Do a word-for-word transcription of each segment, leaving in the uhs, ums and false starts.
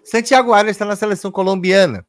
Santiago Arias está na seleção colombiana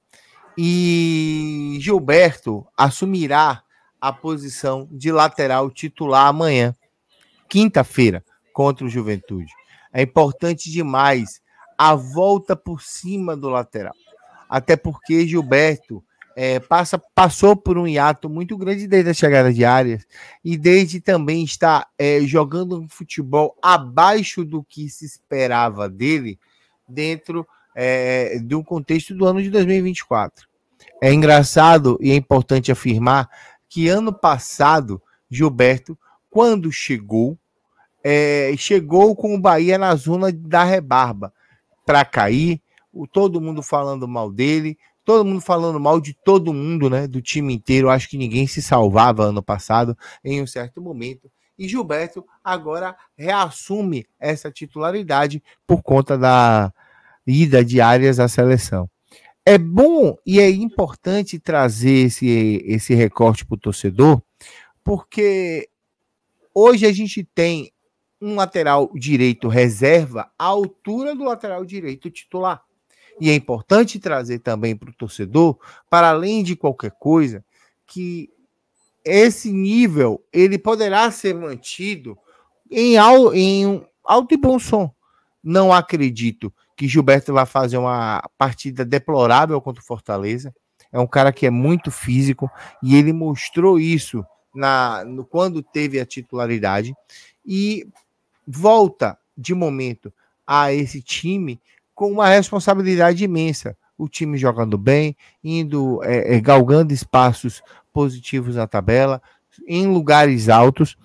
e Gilberto assumirá a posição de lateral titular amanhã, quinta-feira, contra o Juventude. É importante demais a volta por cima do lateral, até porque Gilberto é, passa, passou por um hiato muito grande desde a chegada de Arias e desde também está é, jogando um futebol abaixo do que se esperava dele dentro é, de um contexto do ano de dois mil e vinte e quatro. É engraçado e é importante afirmar que ano passado, Gilberto, quando chegou, é, chegou com o Bahia na zona da rebarba para cair, o, todo mundo falando mal dele, todo mundo falando mal de todo mundo, né, do time inteiro. Acho que ninguém se salvava ano passado em um certo momento. E Gilberto agora reassume essa titularidade por conta da ida de Arias à seleção. É bom e é importante trazer esse, esse recorte para o torcedor, porque hoje a gente tem um lateral direito reserva à altura do lateral direito titular. E é importante trazer também para o torcedor, para além de qualquer coisa, que esse nível ele poderá ser mantido em, em alto e bom som. Não acredito que Gilberto vai fazer uma partida deplorável contra o Fortaleza. É um cara que é muito físico e ele mostrou isso na, no, quando teve a titularidade e volta de momento a esse time com uma responsabilidade imensa. O time jogando bem, indo é, é, galgando espaços positivos na tabela, em lugares altos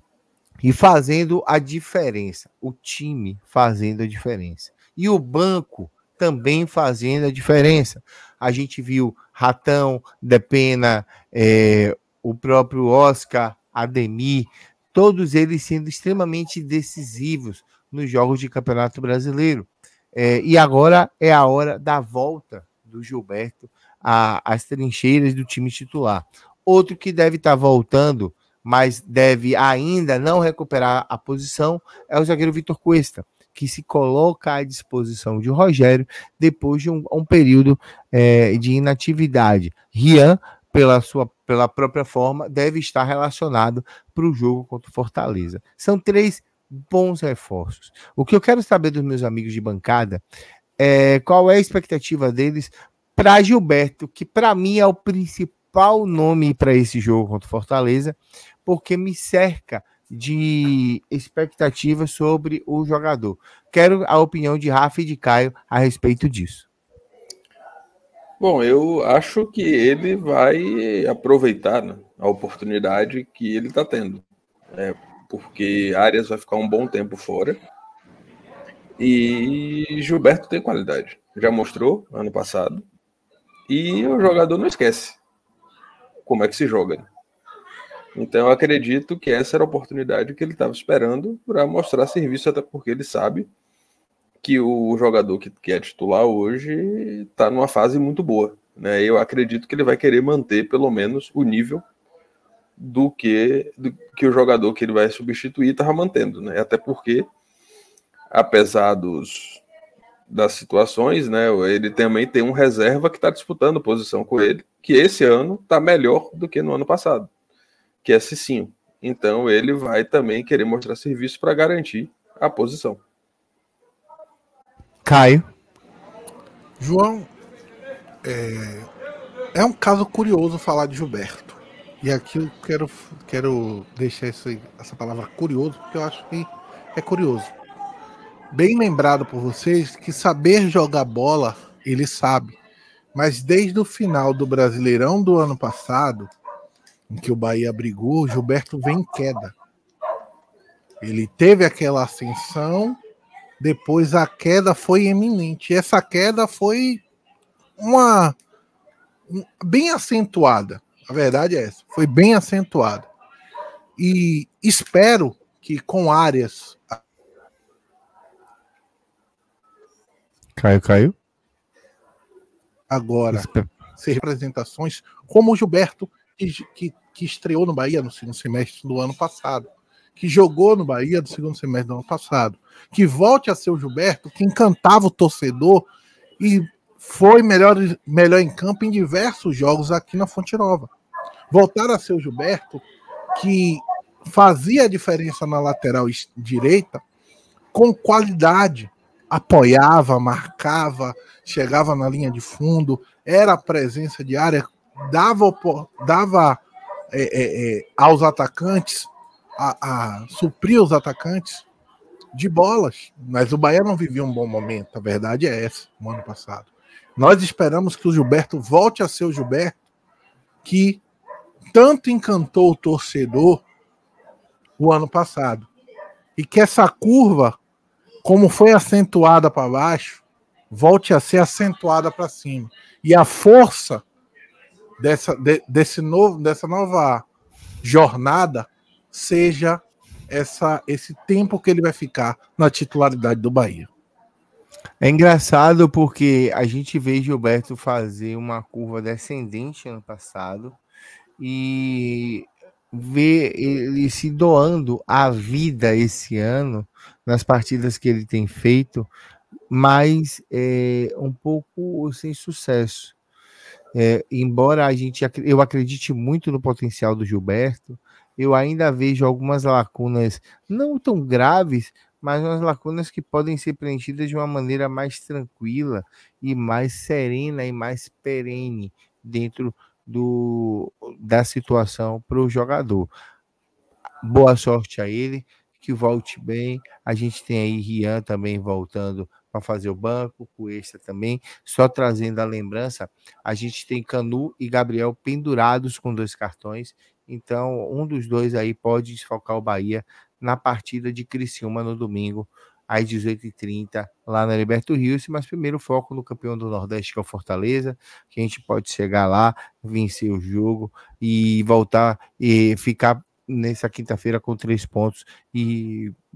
e fazendo a diferença. O time fazendo a diferença. E o banco também fazendo a diferença. A gente viu Ratão, Depena, é, o próprio Oscar, Ademir, todos eles sendo extremamente decisivos nos jogos de Campeonato Brasileiro. É, e agora é a hora da volta do Gilberto às trincheiras do time titular. Outro que deve estar voltando, mas deve ainda não recuperar a posição, é o zagueiro Vitor Cuesta, que se coloca à disposição de Rogério depois de um, um período é, de inatividade. Rian, pela sua pela própria forma, deve estar relacionado para o jogo contra o Fortaleza. São três bons reforços. O que eu quero saber dos meus amigos de bancada é qual é a expectativa deles para Gilberto, que para mim é o principal nome para esse jogo contra o Fortaleza, porque me cerca de expectativas sobre o jogador. Quero a opinião de Rafa e de Caio a respeito disso. Bom, eu acho que ele vai aproveitar, né, a oportunidade que ele está tendo. É, porque Arias vai ficar um bom tempo fora. E Gilberto tem qualidade. Já mostrou ano passado. E o jogador não esquece como é que se joga, né? Então eu acredito que essa era a oportunidade que ele estava esperando para mostrar serviço, até porque ele sabe que o jogador que, que é titular hoje está numa fase muito boa, né? Eu acredito que ele vai querer manter pelo menos o nível do que, do que o jogador que ele vai substituir estava mantendo, né? Até porque, apesar dos, das situações, né, ele também tem um reserva que está disputando posição com ele, que esse ano está melhor do que no ano passado, que é Cicinho. Então ele vai também querer mostrar serviço para garantir a posição. Caio. João, é, é um caso curioso falar de Gilberto. E aqui eu quero, quero deixar esse, essa palavra curioso, porque eu acho que é curioso. Bem lembrado por vocês que saber jogar bola, ele sabe. Mas desde o final do Brasileirão do ano passado, em que o Bahia brigou, o Gilberto vem em queda. Ele teve aquela ascensão, depois a queda foi eminente. E essa queda foi uma um, bem acentuada. A verdade é essa, foi bem acentuada. E espero que com Arias... Caio, Caio. Agora, ser representações como o Gilberto, que, que, que estreou no Bahia no segundo semestre do ano passado, que jogou no Bahia no segundo semestre do ano passado, que volte a ser o Gilberto, que encantava o torcedor e foi melhor, melhor em campo em diversos jogos aqui na Fonte Nova. Voltar a ser o Gilberto, que fazia a diferença na lateral direita com qualidade, apoiava, marcava, chegava na linha de fundo, era a presença de área, dava, dava é, é, é, aos atacantes, a, a suprir os atacantes de bolas, mas o Bahia não vivia um bom momento, a verdade é essa, no ano passado. Nós esperamos que o Gilberto volte a ser o Gilberto que tanto encantou o torcedor o ano passado, e que essa curva, como foi acentuada para baixo, volte a ser acentuada para cima, e a força dessa, de, desse novo, dessa nova jornada seja essa, esse tempo que ele vai ficar na titularidade do Bahia. É engraçado porque a gente vê Gilberto fazer uma curva descendente ano passado e ver ele se doando a vida esse ano nas partidas que ele tem feito, mas é, um pouco sem sucesso. É, embora a gente, eu acredite muito no potencial do Gilberto, eu ainda vejo algumas lacunas não tão graves, mas umas lacunas que podem ser preenchidas de uma maneira mais tranquila e mais serena e mais perene dentro do, da situação para o jogador. Boa sorte a ele, que volte bem. A gente tem aí Rian também voltando para fazer o banco, o Extra também. Só trazendo a lembrança, a gente tem Canu e Gabriel pendurados com dois cartões. Então, um dos dois aí pode desfalcar o Bahia na partida de Criciúma no domingo, às dezoito e trinta, lá na Heriberto Rios, mas primeiro foco no campeão do Nordeste, que é o Fortaleza, que a gente pode chegar lá, vencer o jogo e voltar e ficar nessa quinta-feira com três pontos e